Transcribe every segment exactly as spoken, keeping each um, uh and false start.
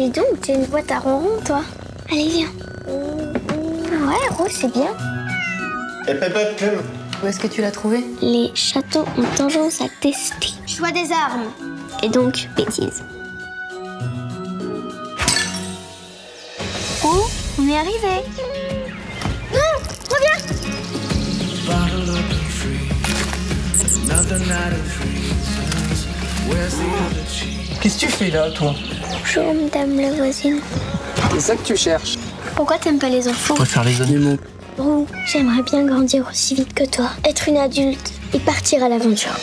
Dis donc, tu as une boîte à ronron, toi. Allez, viens. Ouais, rose, c'est bien. Et Pépé, Clem. Où est-ce que tu l'as trouvé? Les châteaux ont tendance à tester. Choix des armes. Et donc, bêtise. Oh, on est arrivé. Non, reviens. Qu'est-ce que tu fais là, toi? Bonjour, madame la voisine. C'est ça que tu cherches? Pourquoi t'aimes pas les enfants? Je préfère les animaux. Roux, j'aimerais bien grandir aussi vite que toi. Être une adulte et partir à l'aventure.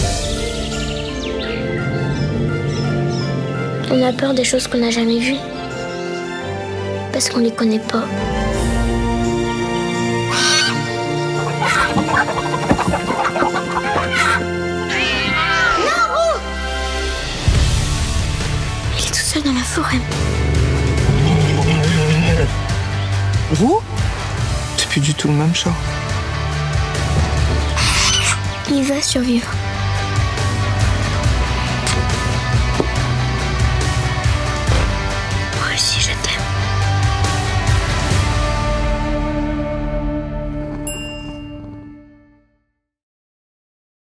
On a peur des choses qu'on n'a jamais vues. Parce qu'on les connaît pas. Non, Roux! Il est tout seul dans la forêt. Roux? C'est plus du tout le même chat. Il va survivre.